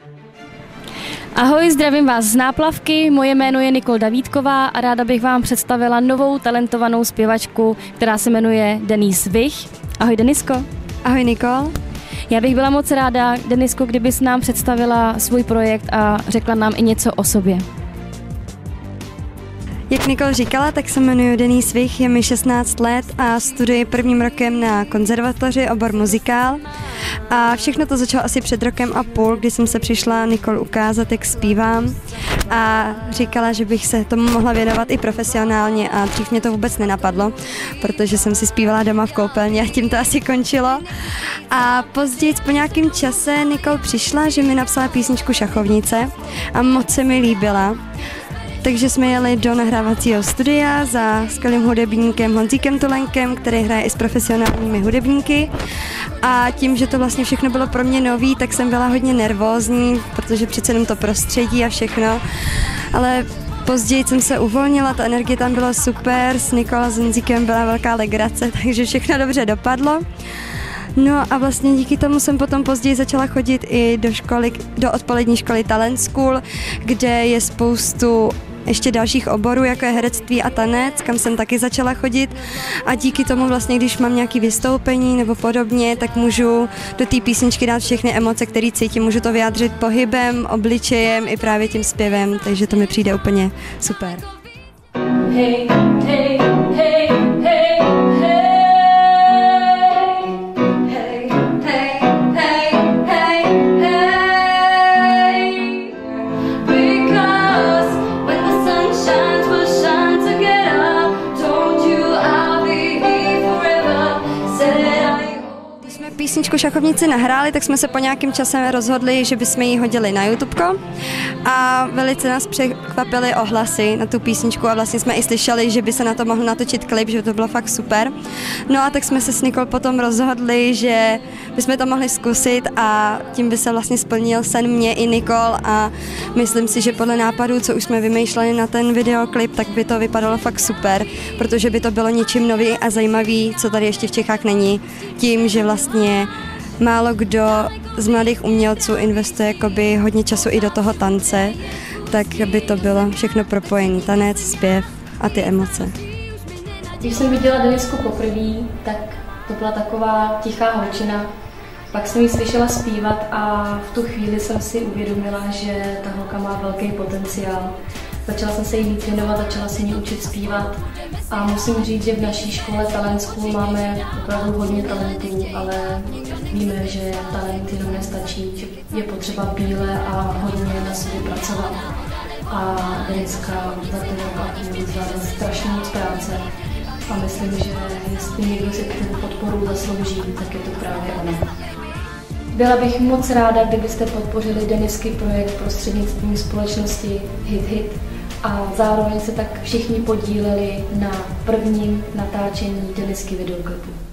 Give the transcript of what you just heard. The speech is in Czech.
Ahoj, zdravím vás z Náplavky, moje jméno je Nikol Davídková a ráda bych vám představila novou talentovanou zpěvačku, která se jmenuje Denise Vich. Ahoj Denisko. Ahoj Nikol. Já bych byla moc ráda, Denisko, kdybys nám představila svůj projekt a řekla nám i něco o sobě. Jak Nikol říkala, tak se jmenuji Denise Vich, je mi 16 let a studuji prvním rokem na konzervatoři obor muzikál. A všechno to začalo asi před rokem a půl, kdy jsem se přišla Nikol ukázat, jak zpívám. A říkala, že bych se tomu mohla věnovat i profesionálně a dřív mě to vůbec nenapadlo, protože jsem si zpívala doma v koupelně a tím to asi končilo. A později po nějakém čase Nikol přišla, že mi napsala písničku Šachovnice a moc se mi líbila. Takže jsme jeli do nahrávacího studia za skvělým hudebníkem Honzíkem Tulenkem, který hraje i s profesionálními hudebníky. A tím, že to vlastně všechno bylo pro mě nový, tak jsem byla hodně nervózní, protože přece jenom to prostředí a všechno. Ale později jsem se uvolnila, ta energie tam byla super, s Nikolou a s Honzíkem byla velká legrace, takže všechno dobře dopadlo. No a vlastně díky tomu jsem potom později začala chodit i do odpolední školy Talent School, kde je spoustu ještě dalších oborů, jako je herectví a tanec, kam jsem taky začala chodit a díky tomu vlastně, když mám nějaké vystoupení nebo podobně, tak můžu do té písničky dát všechny emoce, které cítím, můžu to vyjádřit pohybem, obličejem i právě tím zpěvem, takže to mi přijde úplně super. Hey, hey, hey, hey, hey. Písničku Šachovnici nahráli, tak jsme se po nějakém čase rozhodli, že bychom ji hodili na YouTubeko a velice nás překvapily ohlasy na tu písničku a vlastně jsme i slyšeli, že by se na to mohl natočit klip, že to bylo fakt super. No a tak jsme se s Nikol potom rozhodli, že bychom to mohli zkusit a tím by se vlastně splnil sen mě i Nikol a myslím si, že podle nápadů, co už jsme vymýšleli na ten videoklip, tak by to vypadalo fakt super, protože by to bylo něčím nový a zajímavý, co tady ještě v Čechách není, tím, že vlastně málo kdo z mladých umělců investuje jakoby hodně času i do toho tance, tak by to bylo všechno propojené, tanec, zpěv a ty emoce. Když jsem viděla Denisku poprvé, tak to byla taková tichá holčina. Pak jsem ji slyšela zpívat a v tu chvíli jsem si uvědomila, že ta holka má velký potenciál. Začala jsem se jí víc věnovat, začala se jí učit zpívat a musím říct, že v naší škole Talent School máme opravdu hodně talentů, ale víme, že talent jenom nestačí, že je potřeba bíle a hodně na sobě pracovat. A Deniska za ten rok a půl zvládla strašně moc práce a myslím, že jestli někdo si tu podporu zaslouží, tak je to právě ona. Byla bych moc ráda, kdybyste podpořili Denisky projekt prostřednictvím společnosti Hit a zároveň se tak všichni podíleli na prvním natáčení Denisky videoklipu.